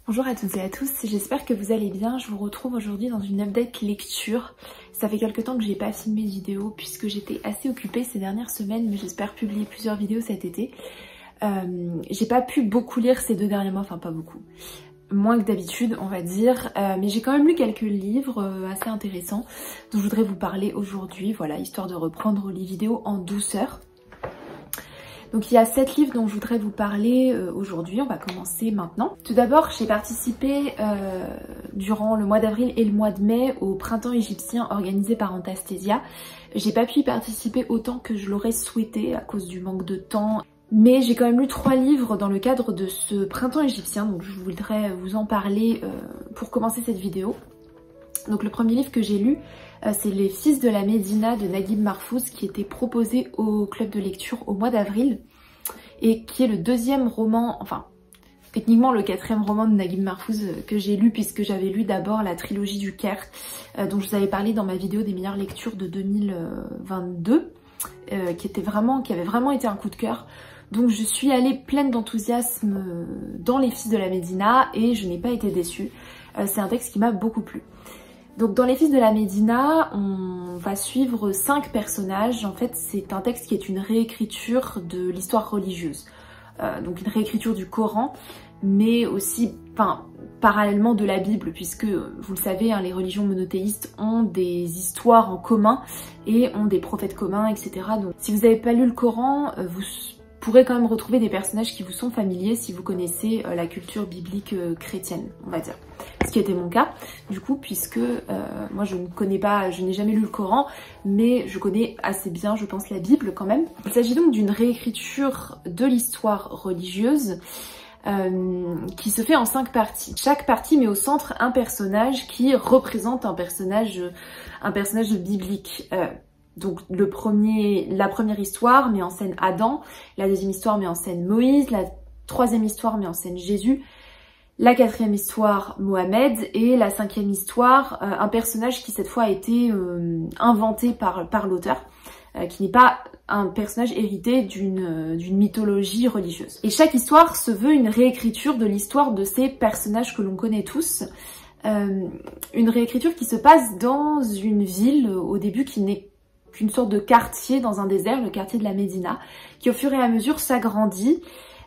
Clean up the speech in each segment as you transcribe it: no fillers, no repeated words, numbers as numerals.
Bonjour à toutes et à tous, j'espère que vous allez bien. Je vous retrouve aujourd'hui dans une update lecture. Ça fait quelques temps que j'ai pas filmé de vidéo puisque j'étais assez occupée ces dernières semaines, mais j'espère publier plusieurs vidéos cet été. J'ai pas pu beaucoup lire ces 2 derniers mois, enfin pas beaucoup. Moins que d'habitude on va dire, mais j'ai quand même lu quelques livres assez intéressants dont je voudrais vous parler aujourd'hui, voilà, histoire de reprendre les vidéos en douceur. Donc il y a 7 livres dont je voudrais vous parler aujourd'hui, on va commencer maintenant. Tout d'abord, j'ai participé durant le mois d'avril et le mois de mai au printemps égyptien organisé par Antastasia. J'ai pas pu y participer autant que je l'aurais souhaité à cause du manque de temps. Mais j'ai quand même lu 3 livres dans le cadre de ce printemps égyptien, donc je voudrais vous en parler pour commencer cette vidéo. Donc le premier livre que j'ai lu, c'est Les Fils de la Médina de Naguib Mahfouz qui était proposé au club de lecture au mois d'avril et qui est le 2e roman, enfin techniquement le 4e roman de Naguib Mahfouz que j'ai lu puisque j'avais lu d'abord la trilogie du Caire dont je vous avais parlé dans ma vidéo des meilleures lectures de 2022 qui avait vraiment été un coup de cœur. Donc je suis allée pleine d'enthousiasme dans Les Fils de la Médina et je n'ai pas été déçue. C'est un texte qui m'a beaucoup plu. Donc dans Les Fils de la Médina, on va suivre 5 personnages. En fait, c'est un texte qui est une réécriture de l'histoire religieuse. Donc une réécriture du Coran, mais aussi, parallèlement de la Bible, puisque, vous le savez, hein, les religions monothéistes ont des histoires en commun et ont des prophètes communs, etc. Donc si vous n'avez pas lu le Coran, vous pourrez quand même retrouver des personnages qui vous sont familiers si vous connaissez la culture biblique chrétienne, on va dire. Ce qui était mon cas, du coup, puisque moi je n'ai jamais lu le Coran, mais je connais assez bien, je pense, la Bible quand même. Il s'agit donc d'une réécriture de l'histoire religieuse qui se fait en 5 parties. Chaque partie met au centre un personnage qui représente un personnage biblique. Donc la première histoire met en scène Adam, la 2e histoire met en scène Moïse, la 3e histoire met en scène Jésus, la 4e histoire Mohamed et la 5e histoire un personnage qui cette fois a été inventé par l'auteur, qui n'est pas un personnage hérité d'une mythologie religieuse. Et chaque histoire se veut une réécriture de l'histoire de ces personnages que l'on connaît tous. Une réécriture qui se passe dans une ville au début qui n'est qu'une sorte de quartier dans un désert, le quartier de la Médina, qui au fur et à mesure s'agrandit.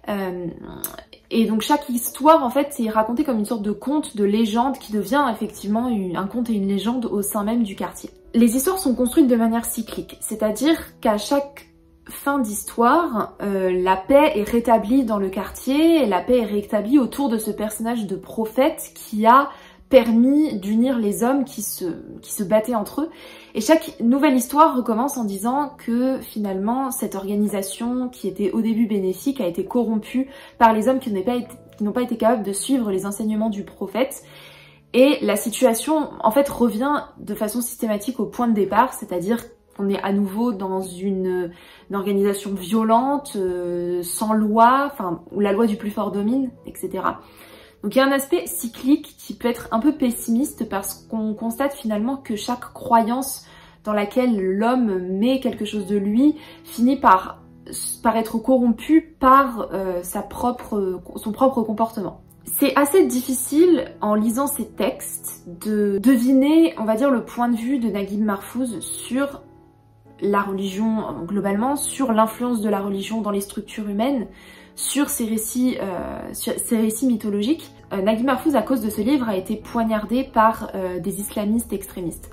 Et donc chaque histoire en fait est racontée comme une sorte de conte, de légende qui devient effectivement un conte et une légende au sein même du quartier. Les histoires sont construites de manière cyclique, c'est-à-dire qu'à chaque fin d'histoire, la paix est rétablie dans le quartier et la paix est rétablie autour de ce personnage de prophète qui a permis d'unir les hommes qui se battaient entre eux. Et chaque nouvelle histoire recommence en disant que finalement cette organisation qui était au début bénéfique a été corrompue par les hommes qui n'ont pas été capables de suivre les enseignements du prophète. Et la situation en fait revient de façon systématique au point de départ, c'est-à-dire qu'on est à nouveau dans une organisation violente, sans loi, où la loi du plus fort domine, etc. Donc il y a un aspect cyclique qui peut être un peu pessimiste parce qu'on constate finalement que chaque croyance dans laquelle l'homme met quelque chose de lui finit par être corrompu par son propre comportement. C'est assez difficile en lisant ces textes de deviner, on va dire, le point de vue de Naguib Mahfouz sur la religion globalement, sur l'influence de la religion dans les structures humaines, sur ces récits mythologiques. Naguib Mahfouz, à cause de ce livre, a été poignardé par des islamistes extrémistes.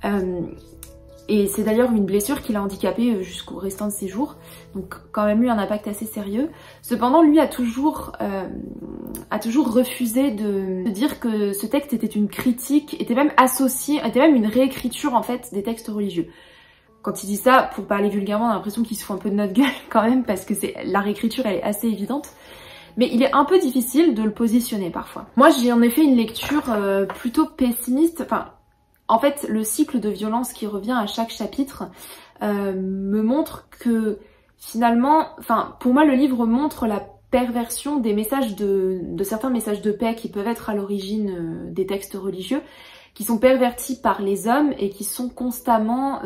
Et c'est d'ailleurs une blessure qui l'a handicapé jusqu'au restant de ses jours, donc quand même eu un impact assez sérieux. Cependant, lui a toujours refusé de dire que ce texte était une critique, était même une réécriture en fait des textes religieux. Quand il dit ça, pour parler vulgairement, on a l'impression qu'il se fout un peu de notre gueule quand même, parce que la réécriture elle est assez évidente. Mais il est un peu difficile de le positionner parfois. Moi j'en ai fait une lecture plutôt pessimiste, en fait le cycle de violence qui revient à chaque chapitre me montre que finalement, pour moi le livre montre la perversion des messages de certains messages de paix qui peuvent être à l'origine des textes religieux, qui sont pervertis par les hommes et qui sont constamment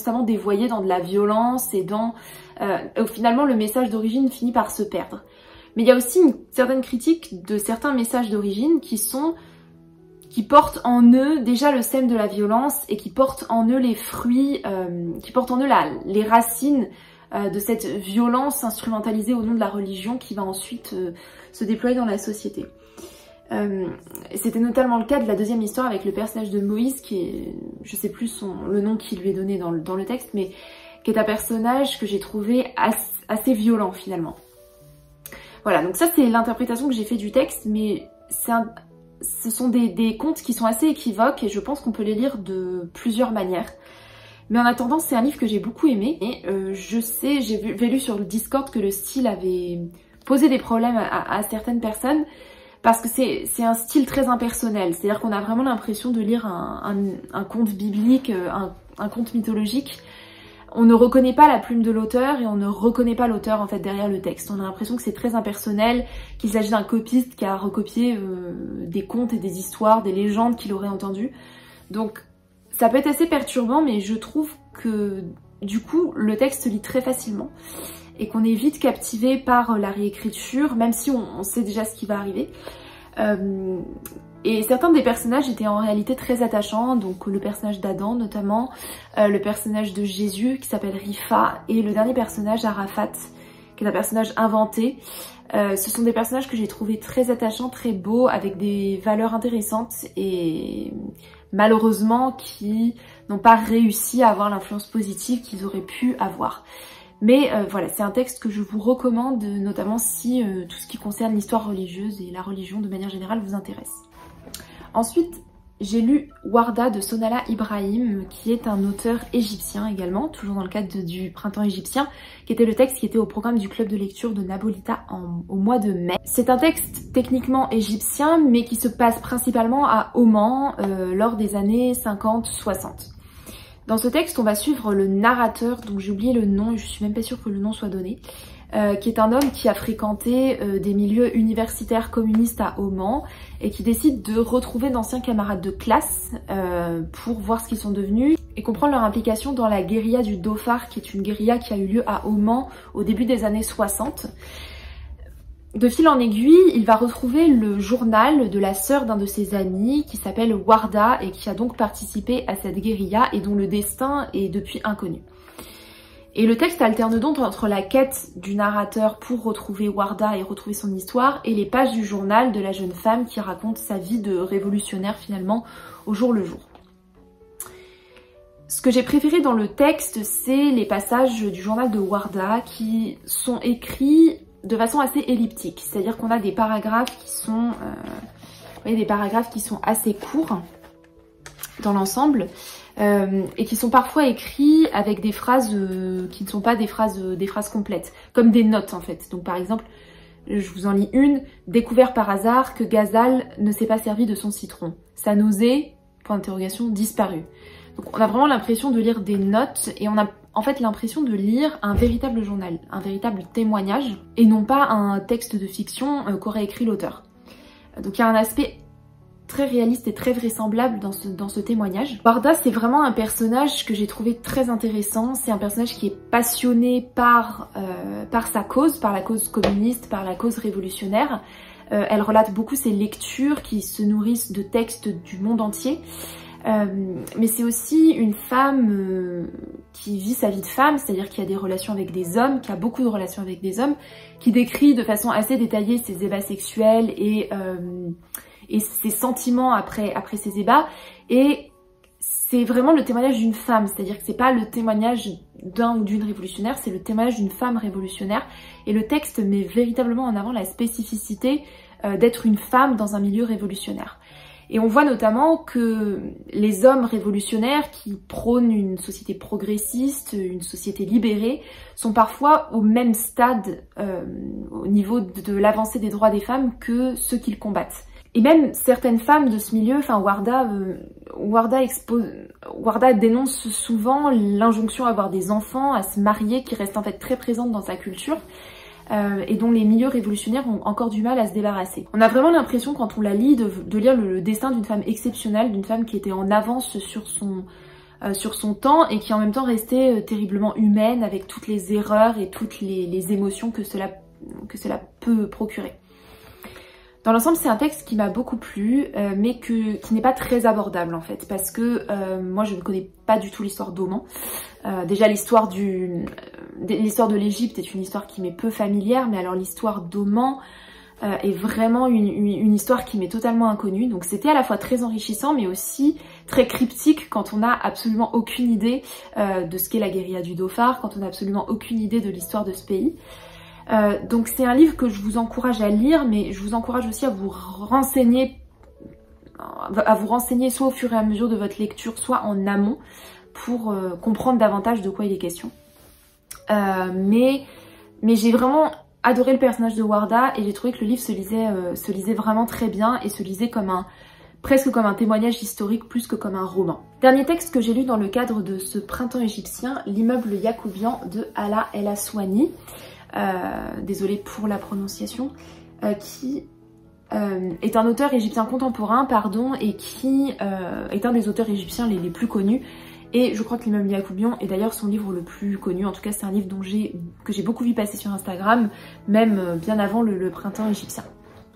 dévoyés dans de la violence et finalement le message d'origine finit par se perdre. Mais il y a aussi une certaine critique de certains messages d'origine qui portent en eux déjà le sème de la violence et qui portent en eux les fruits, qui portent en eux les racines de cette violence instrumentalisée au nom de la religion qui va ensuite se déployer dans la société. C'était notamment le cas de la deuxième histoire avec le personnage de Moïse qui est, je sais plus le nom qui lui est donné dans le texte, mais qui est un personnage que j'ai trouvé assez violent finalement. Voilà, donc ça c'est l'interprétation que j'ai fait du texte, mais ce sont des contes qui sont assez équivoques et je pense qu'on peut les lire de plusieurs manières. Mais en attendant, c'est un livre que j'ai beaucoup aimé et j'ai lu sur le Discord que le style avait posé des problèmes à certaines personnes parce que c'est un style très impersonnel, c'est-à-dire qu'on a vraiment l'impression de lire un conte biblique, un conte mythologique. On ne reconnaît pas la plume de l'auteur et on ne reconnaît pas l'auteur en fait derrière le texte. On a l'impression que c'est très impersonnel, qu'il s'agit d'un copiste qui a recopié des contes et des histoires, des légendes qu'il aurait entendues. Donc ça peut être assez perturbant, mais je trouve que du coup le texte se lit très facilement et qu'on est vite captivé par la réécriture, même si on sait déjà ce qui va arriver. Et certains des personnages étaient en réalité très attachants, donc le personnage d'Adam notamment, le personnage de Jésus qui s'appelle Rifa, et le dernier personnage Arafat, qui est un personnage inventé. Ce sont des personnages que j'ai trouvé très attachants, très beaux, avec des valeurs intéressantes et malheureusement qui n'ont pas réussi à avoir l'influence positive qu'ils auraient pu avoir. Mais voilà, c'est un texte que je vous recommande, notamment si tout ce qui concerne l'histoire religieuse et la religion de manière générale vous intéresse. Ensuite, j'ai lu Warda de Sonala Ibrahim, qui est un auteur égyptien également, toujours dans le cadre du printemps égyptien, qui était le texte qui était au programme du club de lecture de Nabolita au mois de mai. C'est un texte techniquement égyptien, mais qui se passe principalement à Oman lors des années 50-60. Dans ce texte, on va suivre le narrateur, dont j'ai oublié le nom, et je suis même pas sûre que le nom soit donné, qui est un homme qui a fréquenté des milieux universitaires communistes à Oman et qui décide de retrouver d'anciens camarades de classe pour voir ce qu'ils sont devenus et comprendre leur implication dans la guérilla du Dhofar, qui est une guérilla qui a eu lieu à Oman au début des années 60. De fil en aiguille, il va retrouver le journal de la sœur d'un de ses amis qui s'appelle Warda et qui a donc participé à cette guérilla et dont le destin est depuis inconnu. Et le texte alterne donc entre la quête du narrateur pour retrouver Warda et retrouver son histoire et les pages du journal de la jeune femme qui raconte sa vie de révolutionnaire finalement au jour le jour. Ce que j'ai préféré dans le texte, c'est les passages du journal de Warda qui sont écrits de façon assez elliptique, c'est-à-dire qu'on a des paragraphes qui sont assez courts dans l'ensemble et qui sont parfois écrits avec des phrases qui ne sont pas des phrases complètes, comme des notes en fait. Donc par exemple, je vous en lis une: découvert par hasard que Ghazal ne s'est pas servi de son citron. Sa nausée, point d'interrogation, disparue. Donc on a vraiment l'impression de lire des notes et on a en fait l'impression de lire un véritable journal, un véritable témoignage et non pas un texte de fiction qu'aurait écrit l'auteur. Donc il y a un aspect très réaliste et très vraisemblable dans ce témoignage. Warda, c'est vraiment un personnage que j'ai trouvé très intéressant. C'est un personnage qui est passionné par sa cause, par la cause communiste, par la cause révolutionnaire. Elle relate beaucoup ses lectures qui se nourrissent de textes du monde entier. Mais c'est aussi une femme qui vit sa vie de femme, c'est-à-dire qui a des relations avec des hommes, qui a beaucoup de relations avec des hommes, qui décrit de façon assez détaillée ses ébats sexuels et ses sentiments après ces ébats. Et c'est vraiment le témoignage d'une femme, c'est-à-dire que c'est pas le témoignage d'un ou d'une révolutionnaire, c'est le témoignage d'une femme révolutionnaire. Et le texte met véritablement en avant la spécificité d'être une femme dans un milieu révolutionnaire. Et on voit notamment que les hommes révolutionnaires qui prônent une société progressiste, une société libérée, sont parfois au même stade au niveau de l'avancée des droits des femmes que ceux qu'ils combattent. Et même certaines femmes de ce milieu, enfin Warda dénonce souvent l'injonction à avoir des enfants, à se marier, qui reste en fait très présente dans sa culture. Et dont les milieux révolutionnaires ont encore du mal à se débarrasser. On a vraiment l'impression quand on la lit de lire le destin d'une femme exceptionnelle, d'une femme qui était en avance sur son temps et qui en même temps restait terriblement humaine avec toutes les erreurs et toutes les émotions que cela peut procurer. Dans l'ensemble, c'est un texte qui m'a beaucoup plu, mais qui n'est pas très abordable en fait, parce que moi je ne connais pas du tout l'histoire d'Oman. Déjà l'histoire de l'Égypte est une histoire qui m'est peu familière, mais alors l'histoire d'Oman est vraiment une histoire qui m'est totalement inconnue. Donc c'était à la fois très enrichissant, mais aussi très cryptique quand on n'a absolument aucune idée de ce qu'est la guérilla du Dhofar, quand on n'a absolument aucune idée de l'histoire de ce pays. Donc c'est un livre que je vous encourage à lire, mais je vous encourage aussi à vous renseigner soit au fur et à mesure de votre lecture, soit en amont, pour comprendre davantage de quoi il est question. Mais j'ai vraiment adoré le personnage de Wardah, et j'ai trouvé que le livre se lisait vraiment très bien, et se lisait presque comme un témoignage historique plus que comme un roman. Dernier texte que j'ai lu dans le cadre de ce printemps égyptien, L'immeuble Yacoubian de Ala El Aswani. Désolée pour la prononciation, qui est un auteur égyptien contemporain, et qui est un des auteurs égyptiens les plus connus. Et je crois que L'immeuble Yacoubian est d'ailleurs son livre le plus connu. En tout cas, c'est un livre que j'ai beaucoup vu passer sur Instagram, même bien avant le printemps égyptien.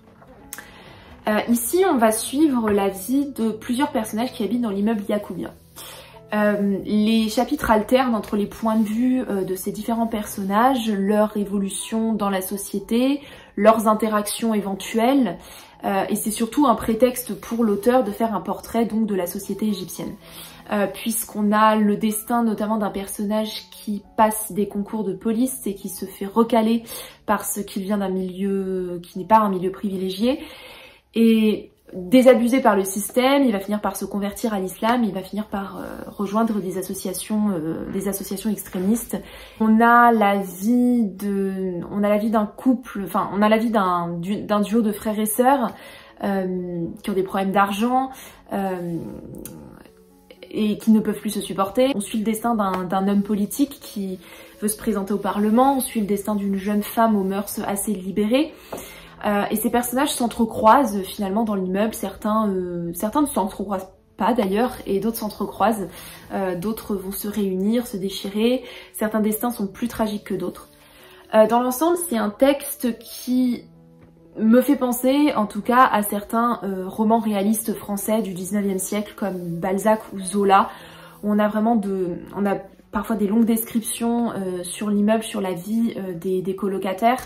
Ici, on va suivre la vie de plusieurs personnages qui habitent dans l'immeuble Yacoubian. Les chapitres alternent entre les points de vue de ces différents personnages, leur évolution dans la société, leurs interactions éventuelles, et c'est surtout un prétexte pour l'auteur de faire un portrait donc de la société égyptienne. Puisqu'on a le destin notamment d'un personnage qui passe des concours de police et qui se fait recaler parce qu'il vient d'un milieu qui n'est pas un milieu privilégié, et désabusé par le système, il va finir par se convertir à l'islam, il va finir par rejoindre des associations extrémistes. On a la vie d'un couple, enfin on a la vie d'un duo de frères et sœurs qui ont des problèmes d'argent et qui ne peuvent plus se supporter. On suit le destin d'un homme politique qui veut se présenter au Parlement, on suit le destin d'une jeune femme aux mœurs assez libérées. Et ces personnages s'entrecroisent finalement dans l'immeuble, certains ne s'entrecroisent pas d'ailleurs, et d'autres s'entrecroisent, d'autres vont se réunir, se déchirer, certains destins sont plus tragiques que d'autres. Dans l'ensemble, c'est un texte qui me fait penser en tout cas à certains romans réalistes français du 19e siècle comme Balzac ou Zola, où on a parfois des longues descriptions sur l'immeuble, sur la vie des colocataires.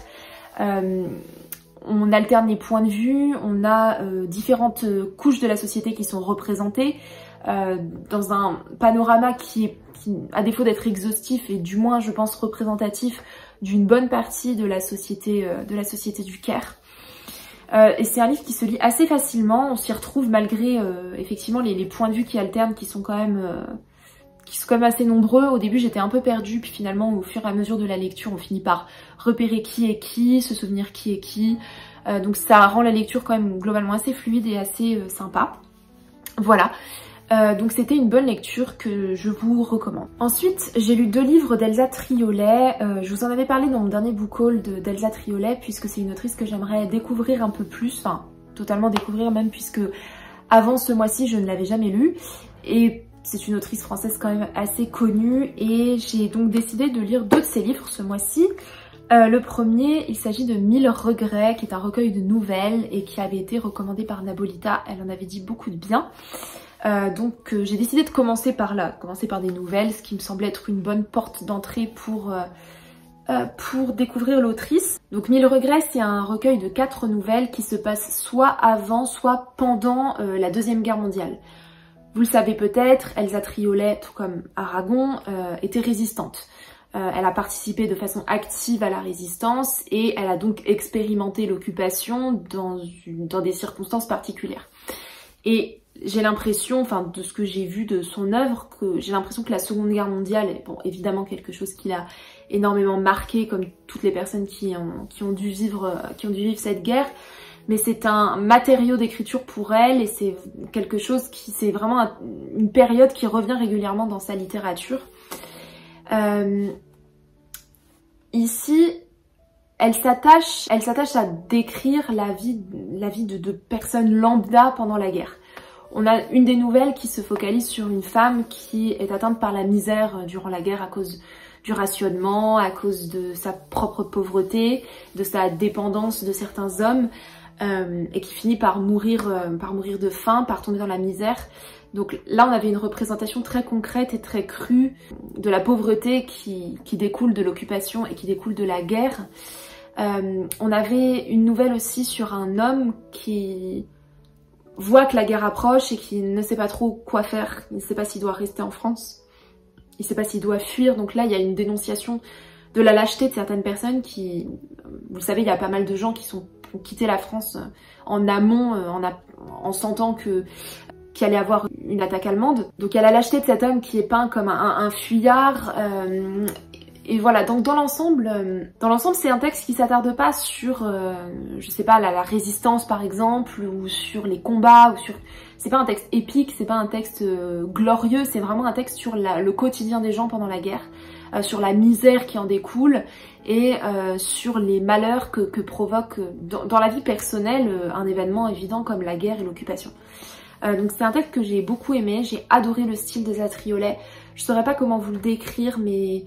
On alterne les points de vue, on a différentes couches de la société qui sont représentées dans un panorama qui, à défaut d'être exhaustif, est du moins, je pense, représentatif d'une bonne partie de la société du Caire. Et c'est un livre qui se lit assez facilement, on s'y retrouve malgré effectivement les points de vue qui alternent, qui sont quand même assez nombreux. Au début j'étais un peu perdue, puis finalement au fur et à mesure de la lecture on finit par repérer qui est qui, se souvenir qui est qui, donc ça rend la lecture quand même globalement assez fluide et assez sympa. Voilà, donc c'était une bonne lecture que je vous recommande. Ensuite j'ai lu 2 livres d'Elsa Triolet, je vous en avais parlé dans mon dernier book haul d'Elsa Triolet, puisque c'est une autrice que j'aimerais découvrir un peu plus, enfin totalement découvrir même, puisque avant ce mois-ci je ne l'avais jamais lu, et c'est une autrice française quand même assez connue, et j'ai donc décidé de lire 2 de ses livres ce mois-ci. Le premier, il s'agit de 1000 regrets, qui est un recueil de nouvelles et qui avait été recommandé par Nabolita, elle en avait dit beaucoup de bien. Donc j'ai décidé de commencer par des nouvelles, ce qui me semblait être une bonne porte d'entrée pour découvrir l'autrice. Donc 1000 regrets, c'est un recueil de 4 nouvelles qui se passent soit avant, soit pendant la Deuxième Guerre mondiale. Vous le savez peut-être, Elsa Triolet, tout comme Aragon, était résistante. Elle a participé de façon active à la résistance et elle a donc expérimenté l'occupation dans des circonstances particulières. Et j'ai l'impression, enfin de ce que j'ai vu de son œuvre, j'ai l'impression que la Seconde Guerre mondiale est bon, évidemment quelque chose qui l'a énormément marqué, comme toutes les personnes qui ont dû vivre cette guerre. Mais c'est un matériau d'écriture pour elle, et c'est quelque chose c'est vraiment une période qui revient régulièrement dans sa littérature. Ici, elle s'attache à décrire la vie de personnes lambda pendant la guerre. On a une des nouvelles qui se focalise sur une femme qui est atteinte par la misère durant la guerre à cause du rationnement, à cause de sa propre pauvreté, de sa dépendance de certains hommes, et qui finit par mourir de faim, par tomber dans la misère. Donc là, on avait une représentation très concrète et très crue de la pauvreté qui découle de l'occupation et qui découle de la guerre. On avait une nouvelle aussi sur un homme qui voit que la guerre approche et qui ne sait pas trop quoi faire. Il ne sait pas s'il doit rester en France, il ne sait pas s'il doit fuir. Donc là, il y a une dénonciation de la lâcheté de certaines personnes qui... Vous le savez, il y a pas mal de gens qui ont quitté la France en amont, en sentant qu'il allait avoir une attaque allemande. Donc il y a la lâcheté de cet homme qui est peint comme un fuyard. Et voilà, donc dans l'ensemble, c'est un texte qui s'attarde pas sur, je sais pas, la résistance par exemple, ou sur les combats, ou sur... C'est pas un texte épique, c'est pas un texte glorieux, c'est vraiment un texte sur le quotidien des gens pendant la guerre, sur la misère qui en découle, et sur les malheurs que provoque dans la vie personnelle un événement évident comme la guerre et l'occupation. Donc c'est un texte que j'ai beaucoup aimé, j'ai adoré le style d'Elsa Triolet. Je saurais pas comment vous le décrire, mais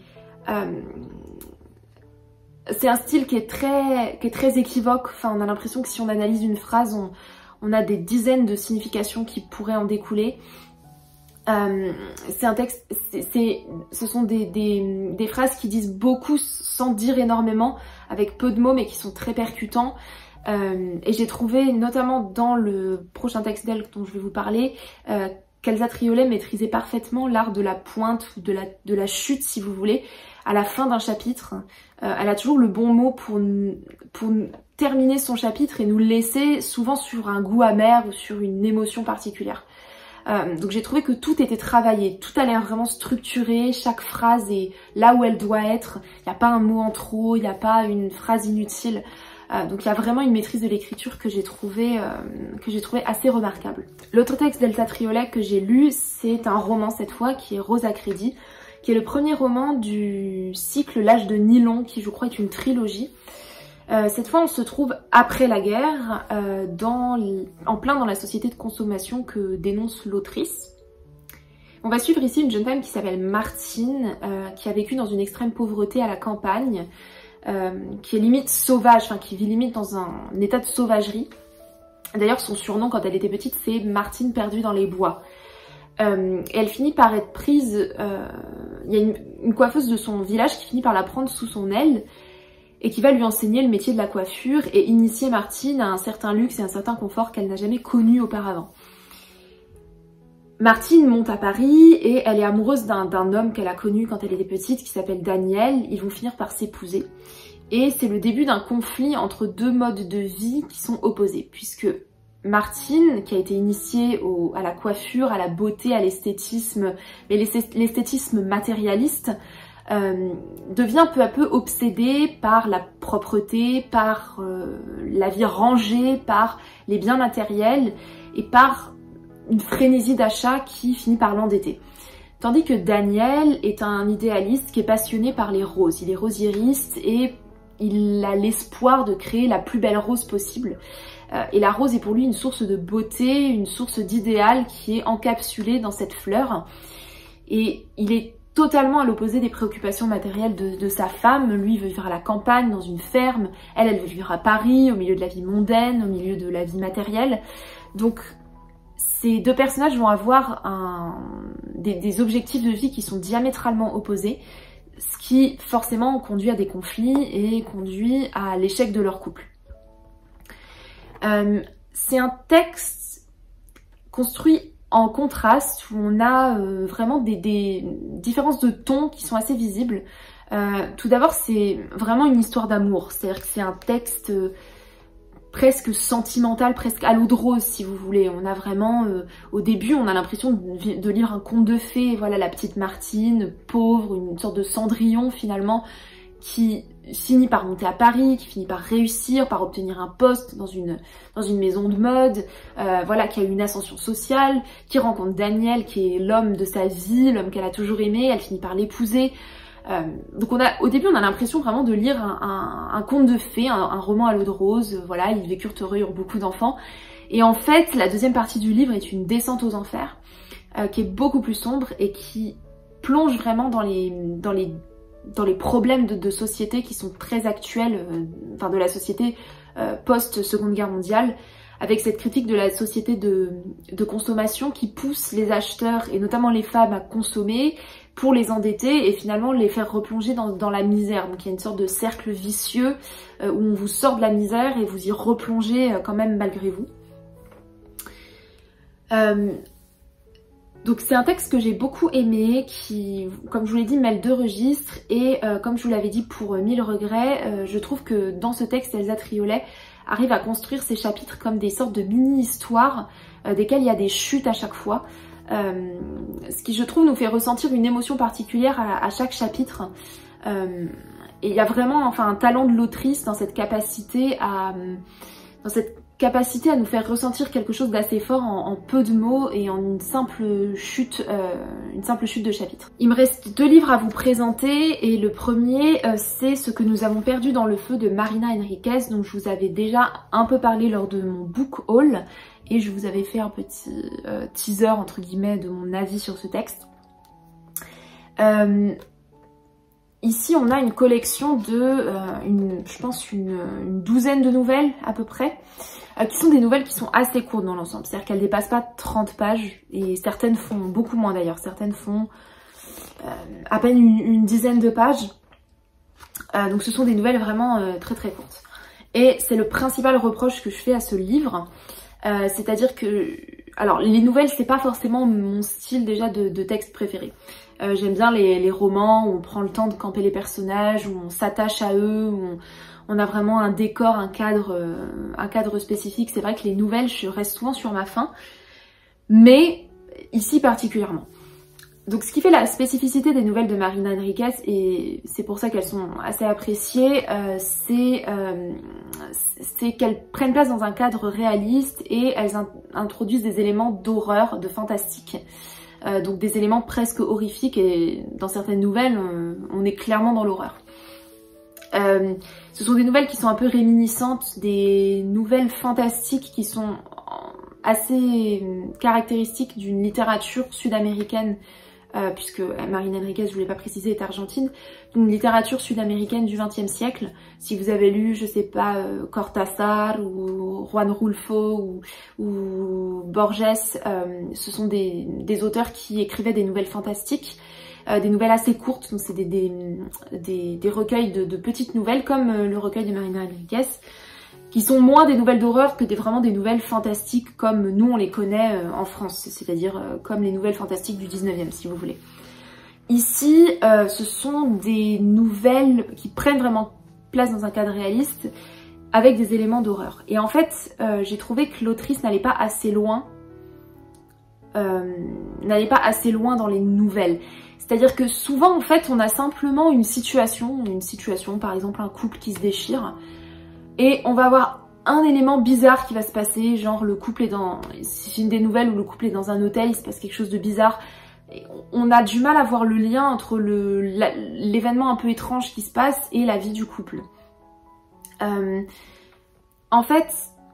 c'est un style qui est très équivoque. Enfin, on a l'impression que si on analyse une phrase, on a des dizaines de significations qui pourraient en découler. C'est un texte, ce sont des phrases qui disent beaucoup sans dire énormément, avec peu de mots mais qui sont très percutants. Et j'ai trouvé, notamment dans le prochain texte d'elle dont je vais vous parler, qu'Elsa Triolet maîtrisait parfaitement l'art de la pointe ou de la chute, si vous voulez, à la fin d'un chapitre. Elle a toujours le bon mot pour terminer son chapitre et nous laisser souvent sur un goût amer ou sur une émotion particulière. Donc j'ai trouvé que tout était travaillé, tout a l'air vraiment structuré, chaque phrase est là où elle doit être, il n'y a pas un mot en trop, il n'y a pas une phrase inutile. Donc il y a vraiment une maîtrise de l'écriture que j'ai trouvé assez remarquable. L'autre texte d'Elsa Triolet que j'ai lu, c'est un roman cette fois qui est Rose à crédit, qui est le premier roman du cycle L'âge de Nylon, qui je crois est une trilogie. Cette fois on se trouve après la guerre, en plein dans la société de consommation que dénonce l'autrice. On va suivre ici une jeune femme qui s'appelle Martine, qui a vécu dans une extrême pauvreté à la campagne, qui est limite sauvage, enfin qui vit limite dans un état de sauvagerie. D'ailleurs son surnom quand elle était petite c'est Martine perdue dans les bois. Et elle finit par être prise, il y a une coiffeuse de son village qui finit par la prendre sous son aile et qui va lui enseigner le métier de la coiffure et initier Martine à un certain luxe et un certain confort qu'elle n'a jamais connu auparavant. Martine monte à Paris et elle est amoureuse d'un homme qu'elle a connu quand elle était petite qui s'appelle Daniel. Ils vont finir par s'épouser et c'est le début d'un conflit entre deux modes de vie qui sont opposés, puisque Martine, qui a été initiée à la coiffure, à la beauté, à l'esthétisme, mais l'esthétisme matérialiste, devient peu à peu obsédée par la propreté, par la vie rangée, par les biens matériels et par une frénésie d'achat qui finit par l'endetter. Tandis que Daniel est un idéaliste qui est passionné par les roses. Il est rosiériste et il a l'espoir de créer la plus belle rose possible. Et la rose est pour lui une source de beauté, une source d'idéal qui est encapsulée dans cette fleur. Et il est totalement à l'opposé des préoccupations matérielles de sa femme. Lui veut vivre à la campagne, dans une ferme. Elle veut vivre à Paris, au milieu de la vie mondaine, au milieu de la vie matérielle. Donc ces deux personnages vont avoir des objectifs de vie qui sont diamétralement opposés, ce qui forcément conduit à des conflits et conduit à l'échec de leur couple. C'est un texte construit en contraste où on a vraiment des différences de ton qui sont assez visibles. Tout d'abord, c'est vraiment une histoire d'amour, c'est-à-dire que c'est un texte presque sentimental, presque à l'eau de rose si vous voulez. On a vraiment, au début, on a l'impression de lire un conte de fées. Voilà la petite Martine, pauvre, une sorte de Cendrillon finalement, qui finit par monter à Paris, qui finit par réussir, par obtenir un poste dans une maison de mode, voilà, qui a eu une ascension sociale, qui rencontre Daniel, qui est l'homme de sa vie, l'homme qu'elle a toujours aimé, elle finit par l'épouser. Donc au début on a l'impression vraiment de lire un conte de fées, un roman à l'eau de rose, voilà, ils vécurent heureux, eurent beaucoup d'enfants. Et en fait la deuxième partie du livre est une descente aux enfers, qui est beaucoup plus sombre et qui plonge vraiment dans les dans les problèmes de société qui sont très actuels, enfin de la société post-Seconde Guerre mondiale, avec cette critique de la société de consommation qui pousse les acheteurs et notamment les femmes à consommer pour les endetter et finalement les faire replonger dans la misère. Donc il y a une sorte de cercle vicieux où on vous sort de la misère et vous y replongez quand même malgré vous. Donc c'est un texte que j'ai beaucoup aimé, qui, comme je vous l'ai dit, mêle 2 registres et comme je vous l'avais dit pour 1000 regrets, je trouve que dans ce texte, Elsa Triolet arrive à construire ces chapitres comme des sortes de mini-histoires desquelles il y a des chutes à chaque fois. Ce qui, je trouve, nous fait ressentir une émotion particulière à chaque chapitre. Et il y a vraiment un talent de l'autrice dans cette capacité à nous faire ressentir quelque chose d'assez fort en peu de mots et en une simple chute de chapitres. Il me reste 2 livres à vous présenter et le premier c'est Ce que nous avons perdu dans le feu de Marina Enriquez, dont je vous avais déjà un peu parlé lors de mon book haul et je vous avais fait un petit teaser entre guillemets de mon avis sur ce texte. Ici on a une collection de je pense une douzaine de nouvelles à peu près, qui sont des nouvelles qui sont assez courtes dans l'ensemble, c'est-à-dire qu'elles dépassent pas 30 pages et certaines font beaucoup moins d'ailleurs, certaines font à peine une dizaine de pages, donc ce sont des nouvelles vraiment très très courtes. Et c'est le principal reproche que je fais à ce livre, c'est-à-dire que, alors les nouvelles c'est pas forcément mon style déjà de texte préféré. J'aime bien les romans où on prend le temps de camper les personnages, où on s'attache à eux, où on a vraiment un décor, un cadre spécifique. C'est vrai que les nouvelles, je reste souvent sur ma faim, mais ici particulièrement. Donc ce qui fait la spécificité des nouvelles de Marina Enriquez, et c'est pour ça qu'elles sont assez appréciées, c'est qu'elles prennent place dans un cadre réaliste et elles introduisent des éléments d'horreur, de fantastique. Donc des éléments presque horrifiques, et dans certaines nouvelles on est clairement dans l'horreur. Ce sont des nouvelles qui sont un peu réminiscentes des nouvelles fantastiques qui sont assez caractéristiques d'une littérature sud-américaine, puisque Marina Enriquez, je ne l'ai pas précisé, est argentine, une littérature sud-américaine du XXe siècle. Si vous avez lu, je sais pas, Cortázar ou Juan Rulfo ou Borges, ce sont des auteurs qui écrivaient des nouvelles fantastiques, des nouvelles assez courtes, donc c'est des recueils de petites nouvelles, comme le recueil de Marina Enriquez, qui sont moins des nouvelles d'horreur que vraiment des nouvelles fantastiques comme nous on les connaît en France, c'est-à-dire comme les nouvelles fantastiques du 19e si vous voulez. Ici, ce sont des nouvelles qui prennent vraiment place dans un cadre réaliste avec des éléments d'horreur. Et en fait, j'ai trouvé que l'autrice n'allait pas assez loin, dans les nouvelles. C'est-à-dire que souvent en fait on a simplement une situation, par exemple un couple qui se déchire, et on va avoir un élément bizarre qui va se passer, genre le couple est dans... C'est une des nouvelles où le couple est dans un hôtel, il se passe quelque chose de bizarre. Et on a du mal à voir le lien entre l'événement un peu étrange qui se passe et la vie du couple. En fait,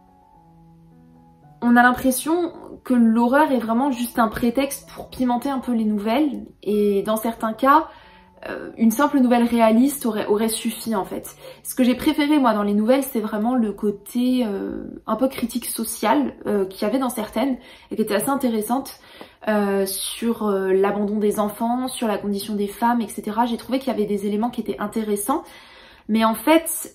on a l'impression que l'horreur est vraiment juste un prétexte pour pimenter un peu les nouvelles. Et dans certains cas, une simple nouvelle réaliste aurait suffi en fait. Ce que j'ai préféré moi dans les nouvelles, c'est vraiment le côté un peu critique sociale qu'il y avait dans certaines et qui était assez intéressante, sur l'abandon des enfants, sur la condition des femmes, etc. J'ai trouvé qu'il y avait des éléments qui étaient intéressants, mais en fait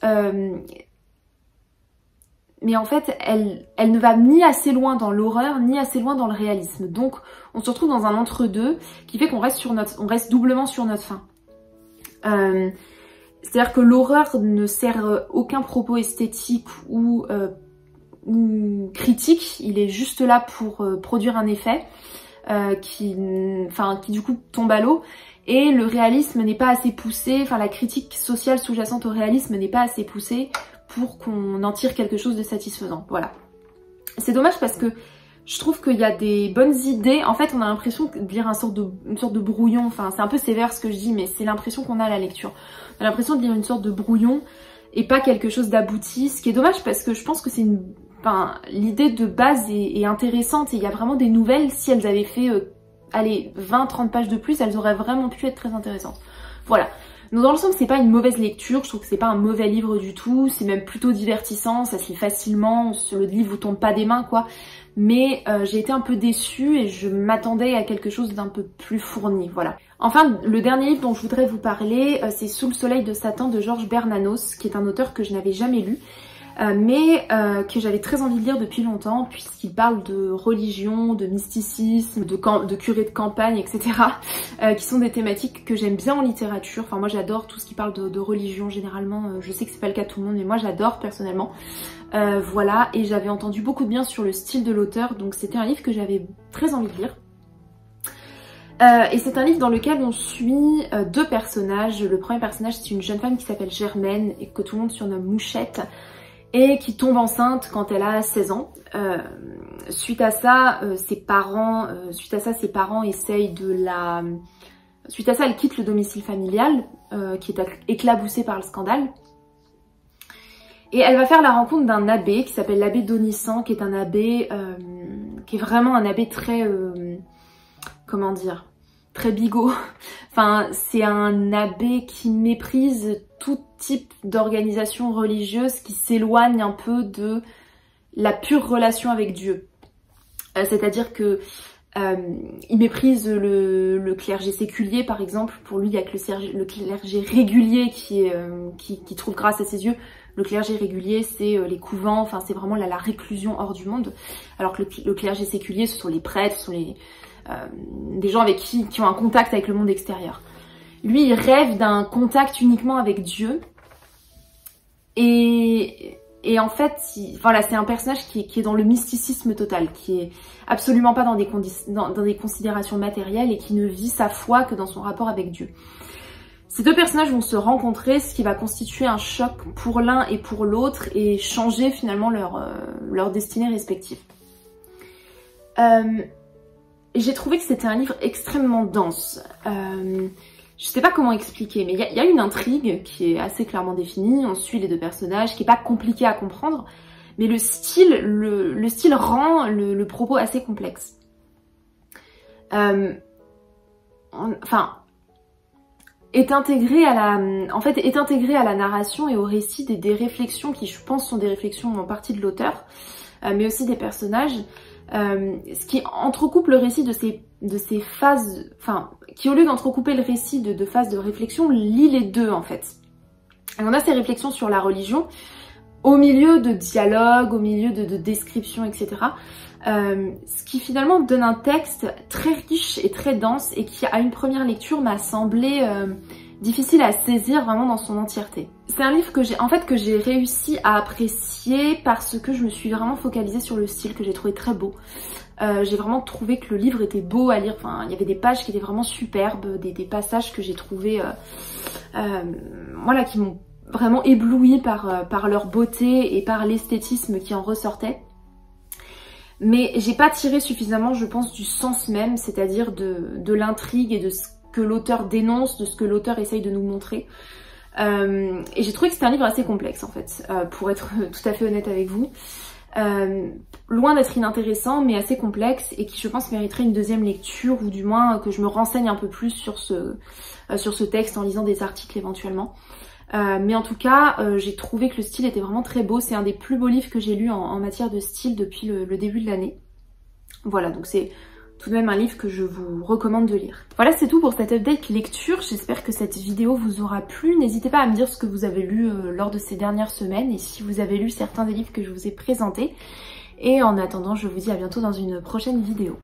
elle ne va ni assez loin dans l'horreur ni assez loin dans le réalisme. Donc on se retrouve dans un entre-deux qui fait qu'on reste doublement sur notre faim. C'est-à-dire que l'horreur ne sert aucun propos esthétique ou critique, il est juste là pour produire un effet qui du coup tombe à l'eau. Et le réalisme n'est pas assez poussé, enfin la critique sociale sous-jacente au réalisme n'est pas assez poussée pour qu'on en tire quelque chose de satisfaisant. Voilà. C'est dommage parce que je trouve qu'il y a des bonnes idées. En fait, on a l'impression de lire une sorte de brouillon. Enfin, c'est un peu sévère ce que je dis, mais c'est l'impression qu'on a à la lecture. On a l'impression de lire une sorte de brouillon et pas quelque chose d'abouti. Ce qui est dommage parce que je pense que c'est l'idée de base est intéressante et il y a vraiment des nouvelles. Si elles avaient fait, allez, 20-30 pages de plus, elles auraient vraiment pu être très intéressantes. Voilà. Donc dans l'ensemble c'est pas une mauvaise lecture, je trouve que c'est pas un mauvais livre du tout, c'est même plutôt divertissant, ça se lit facilement, le livre vous tombe pas des mains quoi. Mais j'ai été un peu déçue et je m'attendais à quelque chose d'un peu plus fourni, voilà. Enfin, le dernier livre dont je voudrais vous parler, c'est Sous le soleil de Satan de Georges Bernanos, qui est un auteur que je n'avais jamais lu, mais que j'avais très envie de lire depuis longtemps, puisqu'il parle de religion, de mysticisme, de curé de campagne, etc., qui sont des thématiques que j'aime bien en littérature. Enfin moi j'adore tout ce qui parle de religion généralement, je sais que c'est pas le cas de tout le monde, mais moi j'adore personnellement. Voilà, et j'avais entendu beaucoup de bien sur le style de l'auteur, donc c'était un livre que j'avais très envie de lire. Et c'est un livre dans lequel on suit deux personnages. Le premier personnage c'est une jeune femme qui s'appelle Germaine et que tout le monde surnomme Mouchette, et qui tombe enceinte quand elle a 16 ans. Suite à ça, ses parents essayent de la... Suite à ça, elle quitte le domicile familial, qui est éclaboussé par le scandale. Et elle va faire la rencontre d'un abbé qui s'appelle l'abbé Donissan, qui est un abbé, qui est vraiment un abbé très... comment dire, très bigot. Enfin, c'est un abbé qui méprise tout type d'organisation religieuse, qui s'éloigne un peu de la pure relation avec Dieu. C'est-à-dire que il méprise le clergé séculier, par exemple. Pour lui, il y a que le clergé régulier qui trouve grâce à ses yeux. Le clergé régulier, c'est les couvents, enfin c'est vraiment la réclusion hors du monde. Alors que le clergé séculier, ce sont les prêtres, ce sont des gens avec qui ont un contact avec le monde extérieur. Lui, il rêve d'un contact uniquement avec Dieu. Et en fait, voilà, c'est un personnage qui est dans le mysticisme total, qui est absolument pas dans des considérations matérielles et qui ne vit sa foi que dans son rapport avec Dieu. Ces deux personnages vont se rencontrer, ce qui va constituer un choc pour l'un et pour l'autre et changer finalement leur destinée respective. J'ai trouvé que c'était un livre extrêmement dense. Je sais pas comment expliquer, mais il y a une intrigue qui est assez clairement définie, on suit les deux personnages, qui est pas compliqué à comprendre, mais le style rend le propos assez complexe. Est intégré à la narration et au récit des réflexions qui, je pense, sont des réflexions en partie de l'auteur, mais aussi des personnages, ce qui entrecoupe le récit de ces phases, enfin, qui au lieu d'entrecouper le récit de phases de réflexion, lie les deux en fait. Et on a ces réflexions sur la religion, au milieu de dialogues, au milieu de descriptions, etc. Ce qui finalement donne un texte très riche et très dense et qui à une première lecture m'a semblé difficile à saisir vraiment dans son entièreté. C'est un livre que j'ai réussi à apprécier parce que je me suis vraiment focalisée sur le style que j'ai trouvé très beau. J'ai vraiment trouvé que le livre était beau à lire, enfin il y avait des pages qui étaient vraiment superbes, des passages que j'ai trouvé voilà, qui m'ont vraiment ébloui par leur beauté et par l'esthétisme qui en ressortait. Mais j'ai pas tiré suffisamment, je pense, du sens même, c'est-à-dire de l'intrigue et de ce que l'auteur dénonce, de ce que l'auteur essaye de nous montrer. Et j'ai trouvé que c'était un livre assez complexe en fait, pour être tout à fait honnête avec vous. Loin d'être inintéressant, mais assez complexe et qui je pense mériterait une deuxième lecture, ou du moins que je me renseigne un peu plus sur ce texte en lisant des articles éventuellement. Mais en tout cas, j'ai trouvé que le style était vraiment très beau. C'est un des plus beaux livres que j'ai lu en matière de style depuis le début de l'année. Voilà, donc c'est tout de même un livre que je vous recommande de lire. Voilà, c'est tout pour cette update lecture. J'espère que cette vidéo vous aura plu. N'hésitez pas à me dire ce que vous avez lu lors de ces dernières semaines et si vous avez lu certains des livres que je vous ai présentés. Et en attendant, je vous dis à bientôt dans une prochaine vidéo.